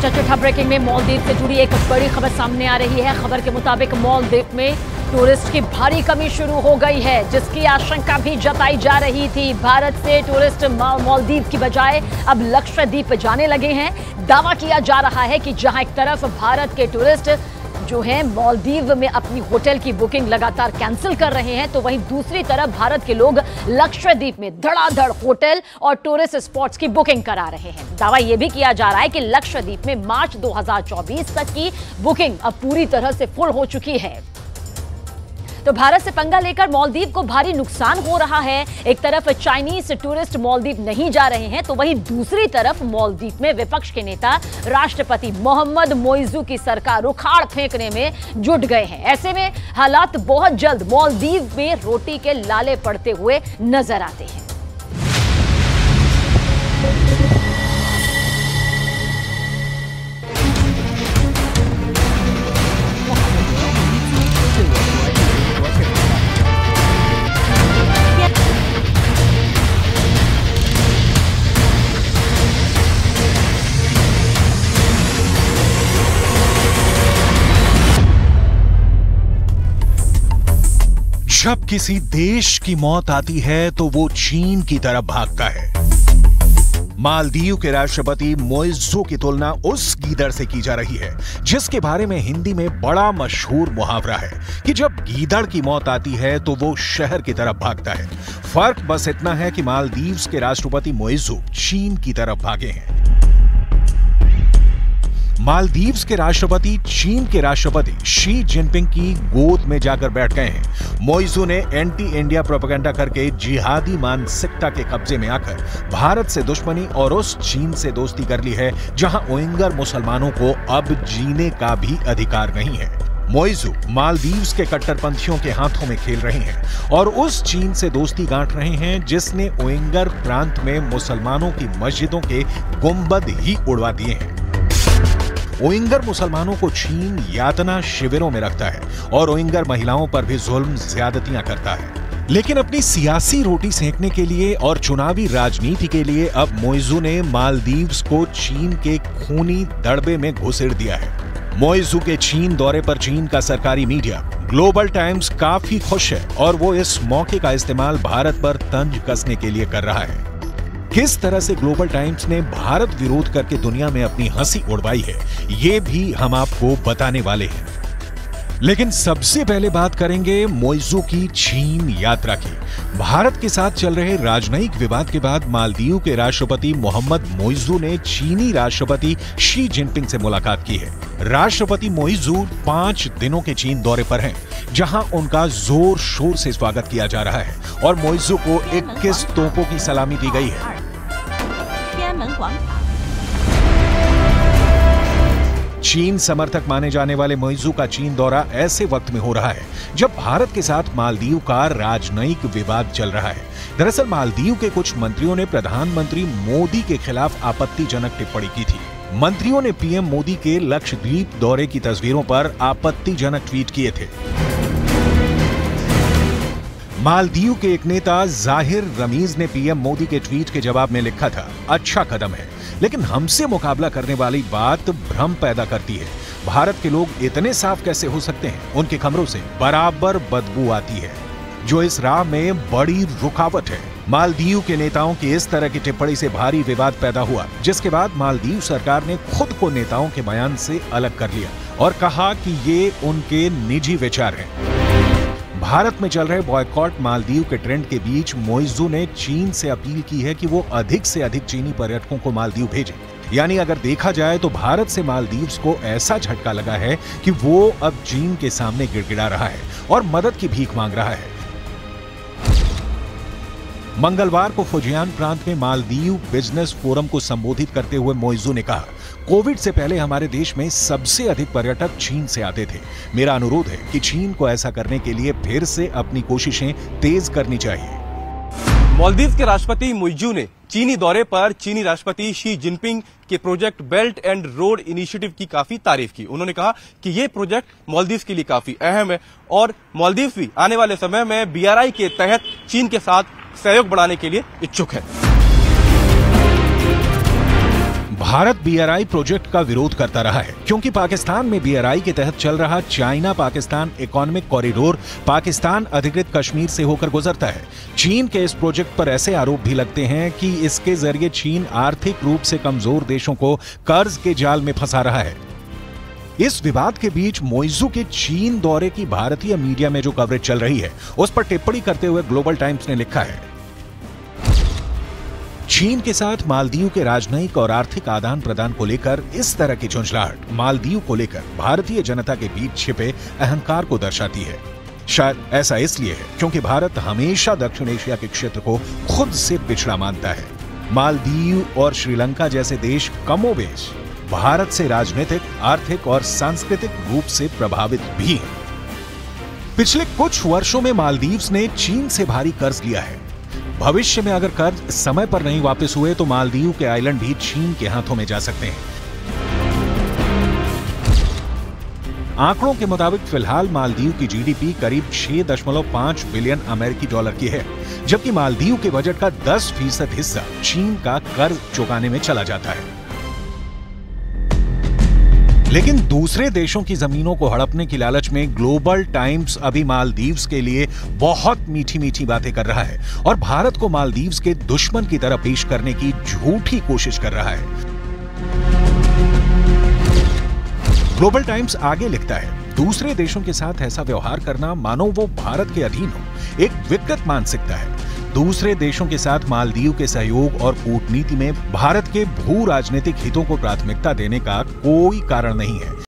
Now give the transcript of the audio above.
चिट्ठा ब्रेकिंग में मालदीव से जुड़ी एक बड़ी खबर सामने आ रही है। खबर के मुताबिक मालदीव में टूरिस्ट की भारी कमी शुरू हो गई है, जिसकी आशंका भी जताई जा रही थी। भारत से टूरिस्ट मालदीव की बजाय अब लक्षद्वीप जाने लगे हैं। दावा किया जा रहा है कि जहां एक तरफ भारत के टूरिस्ट जो है मालदीव में अपनी होटल की बुकिंग लगातार कैंसिल कर रहे हैं, तो वहीं दूसरी तरफ भारत के लोग लक्षद्वीप में धड़ाधड़ होटल और टूरिस्ट स्पॉट्स की बुकिंग करा रहे हैं। दावा यह भी किया जा रहा है कि लक्षद्वीप में मार्च 2024 तक की बुकिंग अब पूरी तरह से फुल हो चुकी है। तो भारत से पंगा लेकर मालदीव को भारी नुकसान हो रहा है। एक तरफ चाइनीज टूरिस्ट मालदीव नहीं जा रहे हैं, तो वहीं दूसरी तरफ मालदीव में विपक्ष के नेता राष्ट्रपति मोहम्मद मोइजू की सरकार उखाड़ फेंकने में जुट गए हैं। ऐसे में हालात बहुत जल्द मालदीव में रोटी के लाले पड़ते हुए नजर आते हैं। जब किसी देश की मौत आती है तो वो चीन की तरफ भागता है। मालदीव के राष्ट्रपति मोइजू की तुलना उस गीदड़ से की जा रही है, जिसके बारे में हिंदी में बड़ा मशहूर मुहावरा है कि जब गीदड़ की मौत आती है तो वो शहर की तरफ भागता है। फर्क बस इतना है कि मालदीव के राष्ट्रपति मोइजू चीन की तरफ भागे हैं। मालदीव के राष्ट्रपति चीन के राष्ट्रपति शी जिनपिंग की गोद में जाकर बैठ गए हैं। मोइजू ने एंटी इंडिया प्रोपेगेंडा करके जिहादी मानसिकता के कब्जे में आकर भारत से दुश्मनी और उस चीन से दोस्ती कर ली है, जहां उइगर मुसलमानों को अब जीने का भी अधिकार नहीं है। मोइजू मालदीव के कट्टरपंथियों के हाथों में खेल रहे हैं और उस चीन से दोस्ती गांठ रहे हैं जिसने उइगर प्रांत में मुसलमानों की मस्जिदों के गुंबद ही उड़वा दिए हैं। उइगर मुसलमानों को चीन यातना शिविरों में रखता है और उइगर महिलाओं पर भी जुल्म ज्यादतियां करता है। लेकिन अपनी सियासी रोटी सेंकने के लिए और चुनावी राजनीति के लिए अब मोइजू ने मालदीव को चीन के खूनी दड़बे में घुसेड़ दिया है। मोइजू के चीन दौरे पर चीन का सरकारी मीडिया ग्लोबल टाइम्स काफी खुश है और वो इस मौके का इस्तेमाल भारत पर तंज कसने के लिए कर रहा है। किस तरह से ग्लोबल टाइम्स ने भारत विरोध करके दुनिया में अपनी हंसी उड़वाई है, ये भी हम आपको बताने वाले हैं। लेकिन सबसे पहले बात करेंगे मोइजू की चीन यात्रा की। भारत के साथ चल रहे राजनयिक विवाद के बाद मालदीव के राष्ट्रपति मोहम्मद मोइजू ने चीनी राष्ट्रपति शी जिनपिंग से मुलाकात की है। राष्ट्रपति मोइजू 5 दिनों के चीन दौरे पर हैं, जहां उनका जोर शोर से स्वागत किया जा रहा है और मोइजू को 21 तोपों की सलामी दी गई है। चीन समर्थक माने जाने वाले मोइजू का चीन दौरा ऐसे वक्त में हो रहा है जब भारत के साथ मालदीव का राजनयिक विवाद चल रहा है। दरअसल मालदीव के कुछ मंत्रियों ने प्रधानमंत्री मोदी के खिलाफ आपत्तिजनक टिप्पणी की थी। मंत्रियों ने पीएम मोदी के लक्षद्वीप दौरे की तस्वीरों पर आपत्तिजनक ट्वीट किए थे। मालदीव के एक नेता जाहिर रमीज ने पीएम मोदी के ट्वीट के जवाब में लिखा था, अच्छा कदम है, लेकिन हमसे मुकाबला करने वाली बात भ्रम पैदा करती है। भारत के लोग इतने साफ कैसे हो सकते हैं? उनके कमरों से बराबर बदबू आती है, जो इस राह में बड़ी रुकावट है। मालदीव के नेताओं की इस तरह की टिप्पणी से भारी विवाद पैदा हुआ, जिसके बाद मालदीव सरकार ने खुद को नेताओं के बयान से अलग कर लिया और कहा कि ये उनके निजी विचार हैं। भारत में चल रहे बॉयकॉट मालदीव के ट्रेंड के बीच मोइजू ने चीन से अपील की है कि वो अधिक से अधिक चीनी पर्यटकों को मालदीव भेजें। यानी अगर देखा जाए तो भारत से मालदीव को ऐसा झटका लगा है कि वो अब चीन के सामने गिड़गिड़ा रहा है और मदद की भीख मांग रहा है। मंगलवार को फुजियान प्रांत में मालदीव बिजनेस फोरम को संबोधित करते हुए मोइजू ने कहा, कोविड से पहले हमारे देश में सबसे अधिक पर्यटक चीन से आते थे। मेरा अनुरोध है कि चीन को ऐसा करने के लिए फिर से अपनी कोशिशें तेज करनी चाहिए। मालदीव के राष्ट्रपति मोइजू ने चीनी दौरे पर चीनी राष्ट्रपति शी जिनपिंग के project belt and road initiative की काफी तारीफ की। उन्होंने कहा कि ये प्रोजेक्ट मालदीव के लिए काफी अहम है और मालदीव भी आने वाले समय में BRI के तहत चीन के साथ सहयोग बढ़ाने के लिए इच्छुक है। भारत BRI प्रोजेक्ट का विरोध करता रहा है क्योंकि पाकिस्तान में BRI के तहत चल रहा China Pakistan economic corridor Pakistan अधिकृत कश्मीर से होकर गुजरता है। चीन के इस प्रोजेक्ट पर ऐसे आरोप भी लगते हैं कि इसके जरिए चीन आर्थिक रूप से कमजोर देशों को कर्ज के जाल में फंसा रहा है। इस विवाद के बीच मोइजू के चीन दौरे की भारतीय मीडिया में जो कवरेज चल रही है उस पर टिप्पणी करते हुए ग्लोबल टाइम्स ने लिखा है, चीन के साथ मालदीव के राजनयिक और आर्थिक आदान प्रदान को लेकर इस तरह की झुंझलाहट मालदीव को लेकर भारतीय जनता के बीच छिपे अहंकार को दर्शाती है। शायद ऐसा इसलिए है क्योंकि भारत हमेशा दक्षिण एशिया के क्षेत्र को खुद से पिछड़ा मानता है। मालदीव और श्रीलंका जैसे देश कमोबेश भारत से राजनीतिक, आर्थिक और सांस्कृतिक रूप से प्रभावित भी हैं। पिछले कुछ वर्षों में मालदीव्स ने चीन से भारी कर्ज लिया है। भविष्य में अगर कर्ज समय पर नहीं वापस हुए तो मालदीव के आइलैंड भी चीन के हाथों में जा सकते हैं। आंकड़ों के मुताबिक फिलहाल मालदीव की GDP करीब 6.5 बिलियन अमेरिकी डॉलर की है, जबकि मालदीव के बजट का 10% हिस्सा चीन का कर्ज चुकाने में चला जाता है। लेकिन दूसरे देशों की जमीनों को हड़पने की लालच में ग्लोबल टाइम्स अभी मालदीव्स के लिए बहुत मीठी मीठी बातें कर रहा है और भारत को मालदीव्स के दुश्मन की तरह पेश करने की झूठी कोशिश कर रहा है। ग्लोबल टाइम्स आगे लिखता है, दूसरे देशों के साथ ऐसा व्यवहार करना मानो वो भारत के अधीन हो, एक विकृत मानसिकता है। दूसरे देशों के साथ मालदीव के सहयोग और कूटनीति में भारत के भू राजनीतिक हितों को प्राथमिकता देने का कोई कारण नहीं है।